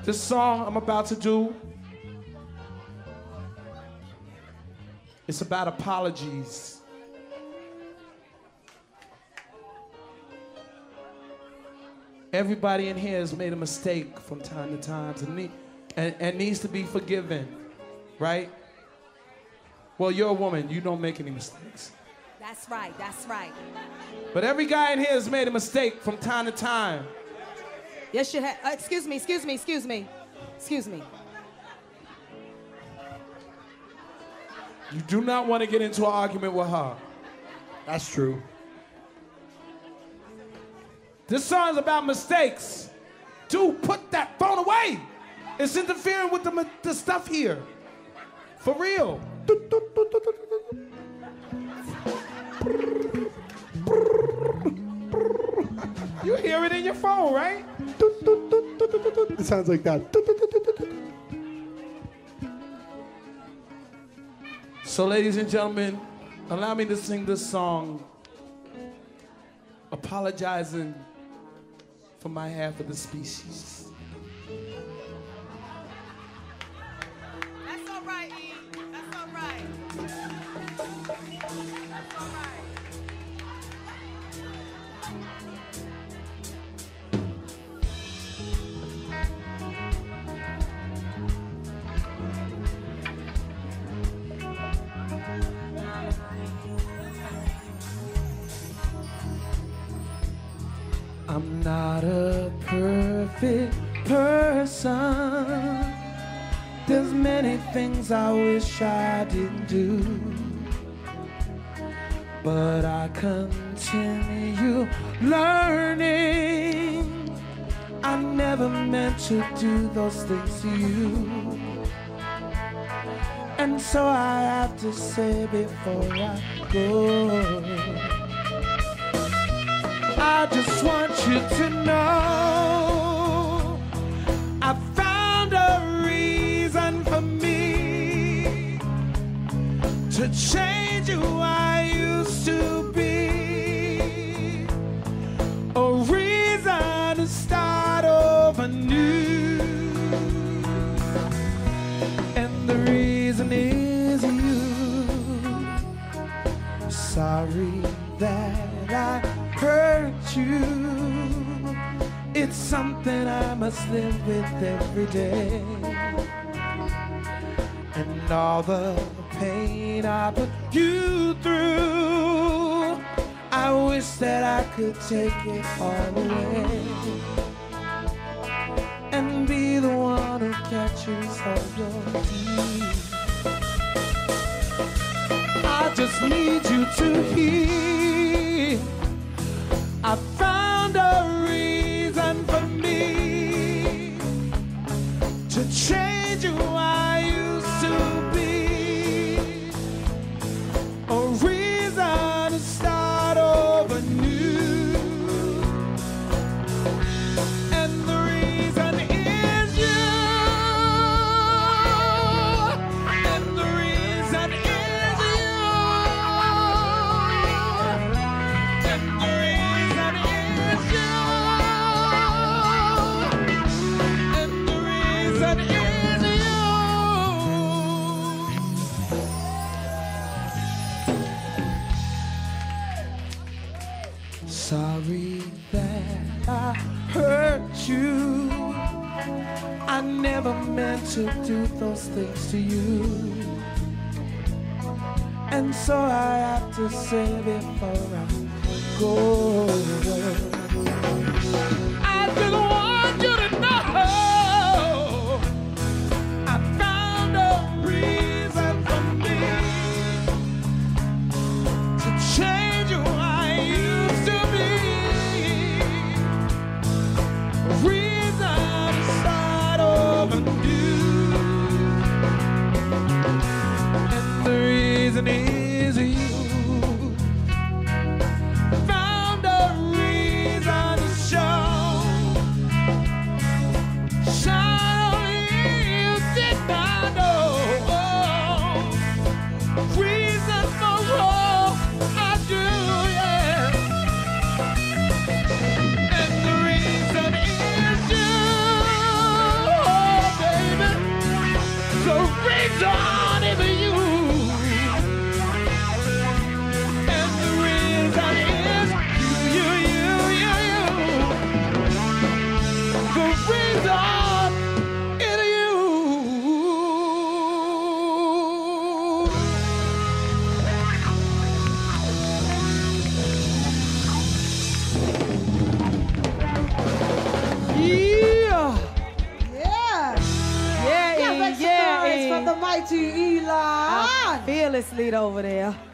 This song I'm about to do, it's about apologies. Everybody in here has made a mistake from time to time and needs to be forgiven, right? Well, you're a woman, you don't make any mistakes. That's right, that's right. But every guy in here has made a mistake from time to time. Yes, you have. Excuse me. You do not want to get into an argument with her. That's true. This song's about mistakes. Dude, put that phone away. It's interfering with the stuff here. For real. You hear it in your phone, right? It sounds like that. So, ladies and gentlemen, allow me to sing this song, apologizing for my half of the species. That's all right, E. That's all right. That's all right. I'm not a perfect person. There's many things I wish I didn't do, but I continue learning. I never meant to do those things to you, and so I have to say before I go, I just want you to know I found a reason for me to change who I used to be, a reason to start over new, and the reason is you. Sorry that I hurt you. It's something I must live with every day, and all the pain I put you through, I wish that I could take it all away and be the one who catches all your tears. I just need you to hear I found a reason for me to change who I used to be, a reason to start over new, and the reason is you, and the reason is you, and the reason is you, and the reason is you. Sorry that I hurt you. I never meant to do those things to you, and so I have to say before I go, I just want you to know I found a reason for me to change who I used to be, a reason to start over new, and the reason is you. Found a reason to Betty Eli. Fearless leader over there.